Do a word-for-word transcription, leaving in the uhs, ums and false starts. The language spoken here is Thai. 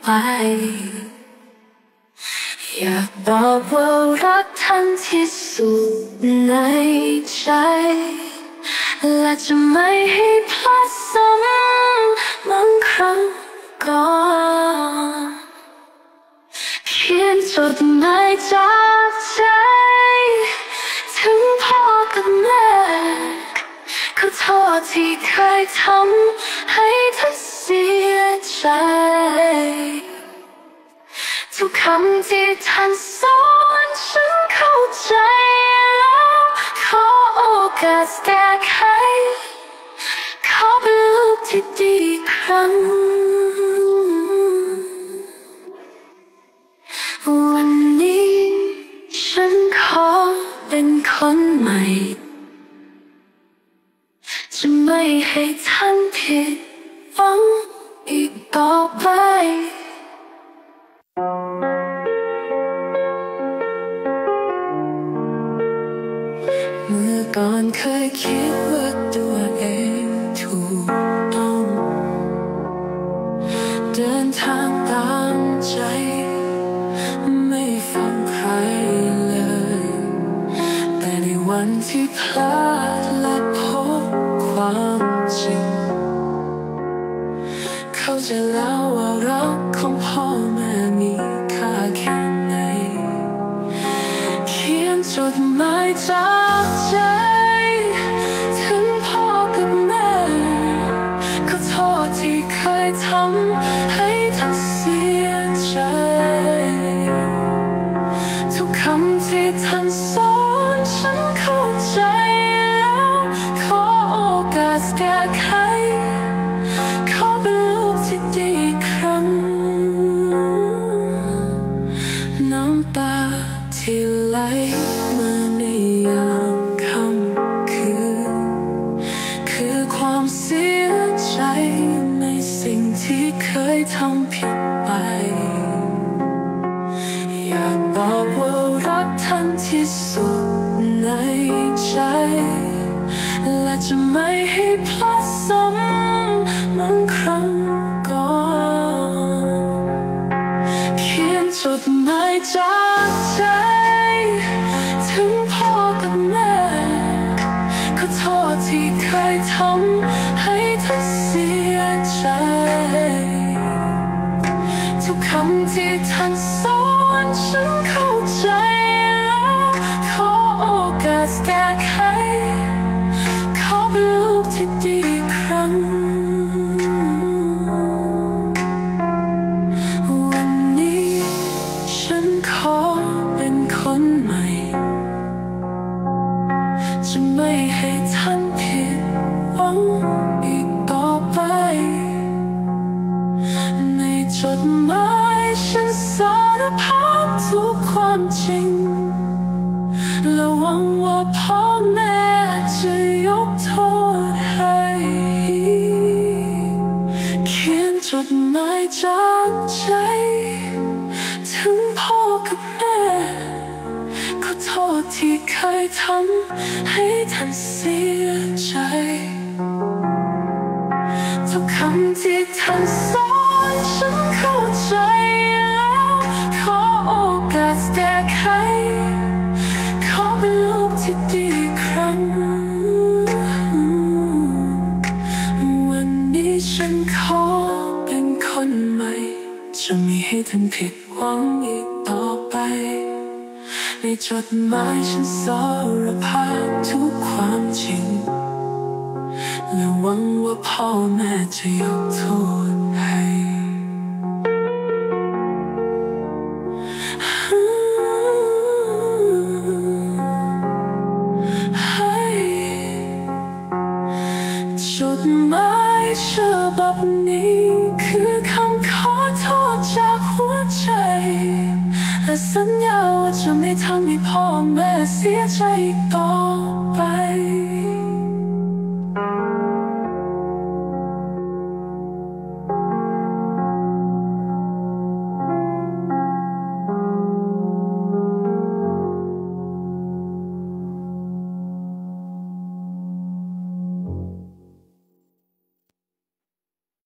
อยากบอกว่ารักท่านที่สุดในใจและจะไม่ให้พลาดซ้ำเหมือนครั้งก่อนเขียนจดหมายจากใจถึงพ่อกับแม่ขอโทษที่เคยทำให้เธอเสียใจทุกคำที่ท่านสอนฉันเข้าใจแล้วขอโอกาสแก้ไขขอเป็นลูกที่ดีอีกครั้งวันนี้ฉันขอเป็นคนใหม่จะไม่ให้ท่านผิดหวังอีกต่อไปเมื่อก่อนเคยคิดว่าตัวเองถูกต้องเดินทางตามใจไม่ฟังใครเลยแต่ในวันที่พลาดและพบความจริงเข้าใจแล้วว่ารักของพ่อแม่มีค่าแค่ไหนเขียนจดหมายจากใจถึงพ่อกับแม่ขอโทษที่เคยทำให้เธอเสียใจทุกคำที่ท่านสอนฉันเข้าใจแล้วขอโอกาสแก้ไขขอเป็นลูกที่ดีอีกครั้งน้ำตาที่ไหลมาในยามค่ำคืนคือความเสียใจในสิ่งที่เคยทำผิดไปอยากบอกว่ารักท่านที่สุดในใจและจะไม่ให้พลาดซ้ำเหมือนครั้งก่อนเขียนจดหมายจากใจถึงพ่อกับแม่ขอโทษที่เคยทำให้เธอเสียใจทุกคำที่ท่านสอนฉันเข้าใจแล้วขอโอกาสแก้ไขขอเป็นลูกที่ดีอีกครั้งวันนี้ฉันขอเป็นคนใหม่จะไม่ให้ท่านผิดหวังอีกต่อไปในจดหมายฉันสารภาพทุกความจริงและหวังว่าพ่อแม่จะยกโทษให้เขียนจดหมายจากใจถึงพ่อกับแม่ขอโทษที่เคยทำให้ท่านเสียใจทุกคำที่ท่านสอนฉันเข้าใจแล้วขอโอกาสแก้ไขขอเป็นลูกที่ดีอีกครั้งวันนี้ฉันขอเป็นคนใหม่จะไม่ให้ท่านผิดหวังอีกต่อไปในจดหมายฉันสารภาพทุกความจริงและหวังว่าพ่อแม่จะยกโทษให้จดหมายฉบับนี้คือคำขอโทษจากหัวใจและสัญญาว่าจะไม่ทำให้พ่อแม่เสียใจอีกต่อ